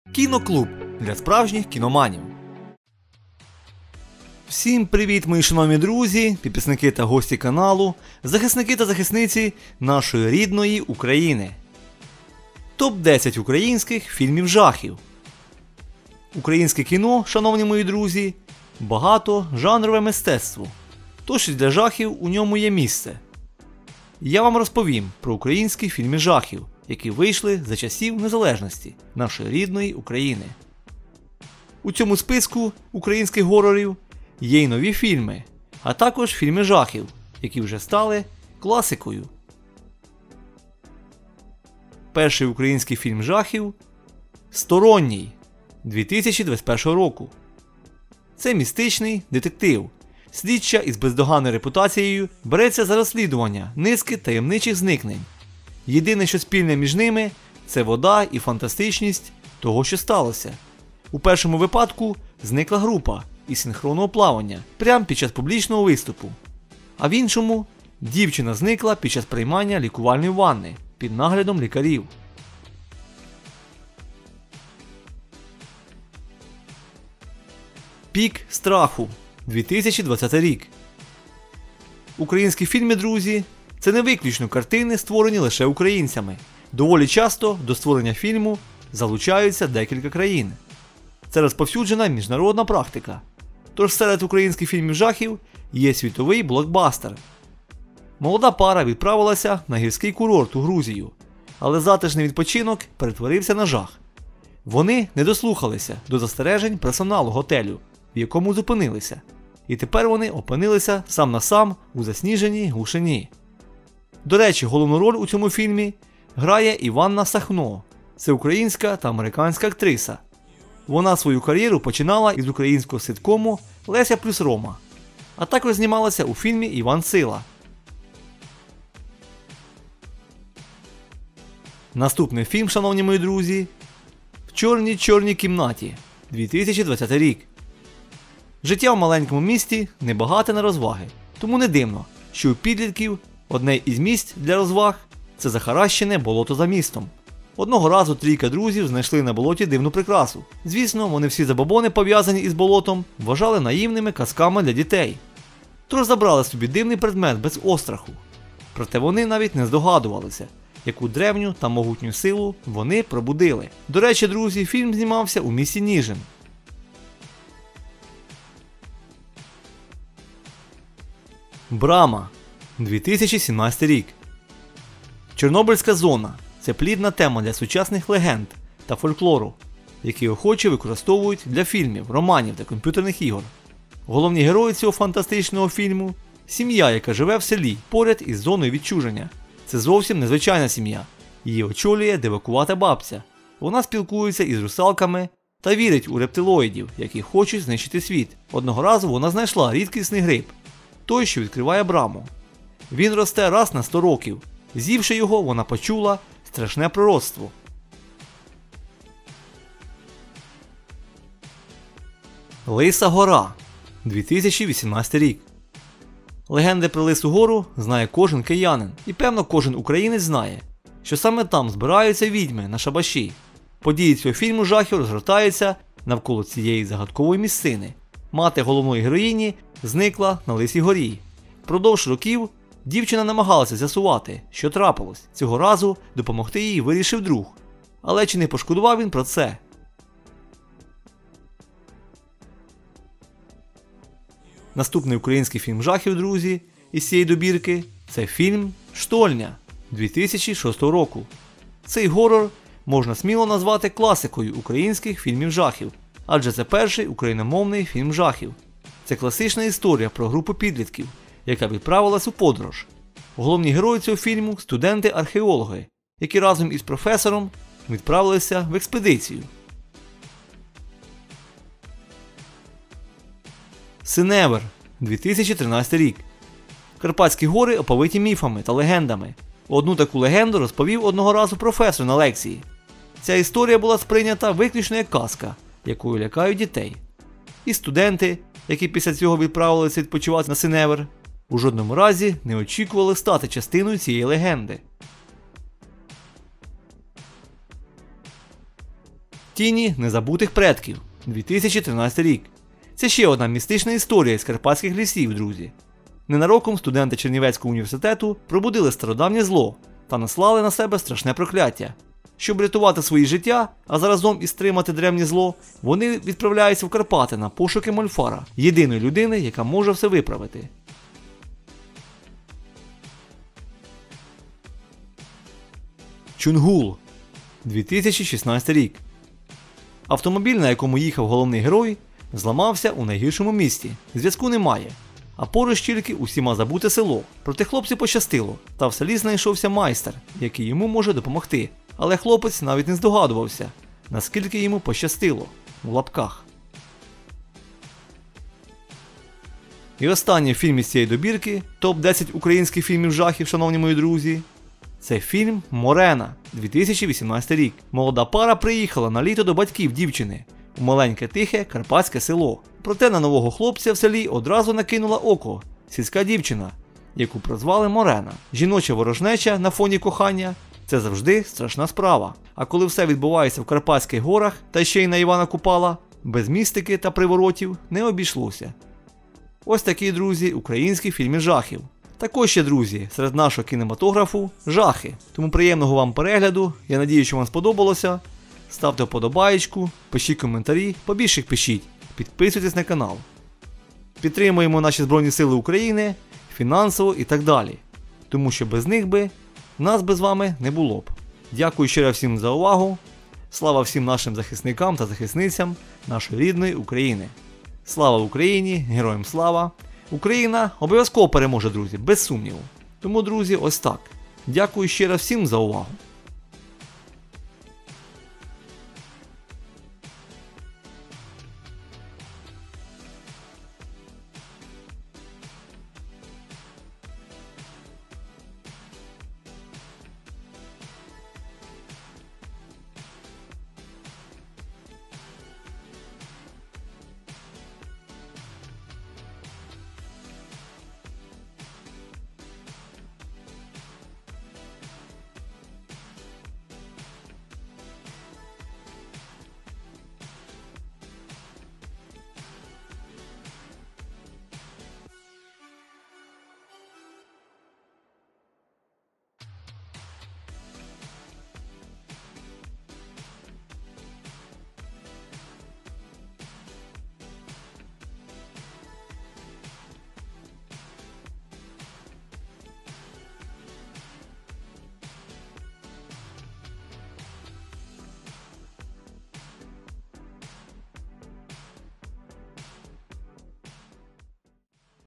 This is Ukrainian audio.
Кіноклуб для справжніх кіноманів. Всім привіт, мої шановні друзі, підписники та гості каналу, захисники та захисниці нашої рідної України. Топ-10 українських фільмів жахів. Українське кіно, шановні мої друзі, багатожанрове мистецтво. Тож і для жахів у ньому є місце. Я вам розповім про українські фільми жахів, які вийшли за часів незалежності нашої рідної України. У цьому списку українських горорів є й нові фільми, а також фільми жахів, які вже стали класикою. Перший український фільм жахів «Сторонній» 2021 року. Це містичний детектив. Слідча із бездоганною репутацією береться за розслідування низки таємничих зникнень. Єдине, що спільне між ними – це вода і фантастичність того, що сталося. У першому випадку зникла група із синхронного плавання прямо під час публічного виступу. А в іншому – дівчина зникла під час приймання лікувальної ванни під наглядом лікарів. Пік страху 2020 рік. Українські фільми, друзі, це не виключно картини, створені лише українцями. Доволі часто до створення фільму залучаються декілька країн. Це розповсюджена міжнародна практика. Тож серед українських фільмів жахів є світовий блокбастер. Молода пара відправилася на гірський курорт у Грузію, але затишний відпочинок перетворився на жах. Вони не дослухалися до застережень персоналу готелю, в якому зупинилися. І тепер вони опинилися сам на сам у засніженій глушині. До речі, головну роль у цьому фільмі грає Іванна Сахно. Це українська та американська актриса. Вона свою кар'єру починала із українського ситкому «Леся плюс Рома», а також знімалася у фільмі «Іван Сила». Наступний фільм, шановні мої друзі, «В чорній кімнаті» 2020 рік. Життя в маленькому місті небагате на розваги, тому не дивно, що у підлітків одне із місць для розваг – це захаращене болото за містом. Одного разу трійка друзів знайшли на болоті дивну прикрасу. Звісно, вони всі забобони, пов'язані із болотом, вважали наївними казками для дітей. Тож забрали собі дивний предмет без остраху. Проте вони навіть не здогадувалися, яку древню та могутню силу вони пробудили. До речі, друзі, фільм знімався у місті Ніжин. Брама 2017 рік. Чорнобильська зона – це плідна тема для сучасних легенд та фольклору, які охоче використовують для фільмів, романів та комп'ютерних ігор. Головні герої цього фантастичного фільму – сім'я, яка живе в селі поряд із зоною відчуження. Це зовсім незвичайна сім'я. Її очолює дивакувата бабця. Вона спілкується із русалками та вірить у рептилоїдів, які хочуть знищити світ. Одного разу вона знайшла рідкісний гриб – той, що відкриває браму. Він росте раз на 100 років. З'ївши його, вона почула страшне пророцтво. Лиса гора 2018 рік. Легенди про Лису гору знає кожен киянин. І певно кожен українець знає, що саме там збираються відьми на шабаші. Події цього фільму жахів розгортаються навколо цієї загадкової місцини. Мати головної героїні зникла на Лисій горі. Впродовж років дівчина намагалася з'ясувати, що трапилось. Цього разу допомогти їй вирішив друг. Але чи не пошкодував він про це? Наступний український фільм жахів, друзі, із цієї добірки – це фільм «Штольня» 2006 року. Цей горор можна сміло назвати класикою українських фільмів жахів, адже це перший україномовний фільм жахів. Це класична історія про групу підлітків, яка відправилась у подорож. Головні герої цього фільму – студенти-археологи, які разом із професором відправилися в експедицію. Синевир 2013 рік. Карпатські гори оповиті міфами та легендами. Одну таку легенду розповів одного разу професор на лекції. Ця історія була сприйнята виключно як казка, якою лякають дітей. І студенти, які після цього відправилися відпочивати на Синевир, у жодному разі не очікували стати частиною цієї легенди. Тіні незабутих предків, 2013 рік. Це ще одна містична історія з карпатських лісів, друзі. Ненароком студенти Чернівецького університету пробудили стародавнє зло та наслали на себе страшне прокляття. Щоб врятувати своє життя, а заразом і стримати древнє зло, вони відправляються в Карпати на пошуки Мольфара, єдиної людини, яка може все виправити. Чунгул, 2016 рік. Автомобіль, на якому їхав головний герой, зламався у найгіршому місті. Зв'язку немає. А поруч тільки усіма забуте село. Проте хлопцю пощастило, та в селі знайшовся майстер, який йому може допомогти. Але хлопець навіть не здогадувався, наскільки йому пощастило. В лапках. І останній фільм із цієї добірки, топ-10 українських фільмів жахів, шановні мої друзі. Це фільм «Морена», 2018 рік. Молода пара приїхала на літо до батьків дівчини у маленьке тихе карпатське село. Проте на нового хлопця в селі одразу накинула око сільська дівчина, яку прозвали Морена. Жіноча ворожнеча на фоні кохання – це завжди страшна справа. А коли все відбувається в Карпатських горах та ще й на Івана Купала, без містики та приворотів не обійшлося. Ось такі, друзі, українські фільми жахів. Також ще, друзі, серед нашого кінематографу жахи. Тому приємного вам перегляду, я надію, що вам сподобалося. Ставте вподобаєчку, пишіть коментарі, побільше їх пишіть, підписуйтесь на канал. Підтримуємо наші Збройні Сили України, фінансово і так далі. Тому що без них би, нас би з вами не було б. Дякую ще раз всім за увагу. Слава всім нашим захисникам та захисницям нашої рідної України. Слава Україні, героям слава! Україна обов'язково переможе, друзі, без сумніву. Тому, друзі, ось так. Дякую ще раз всім за увагу.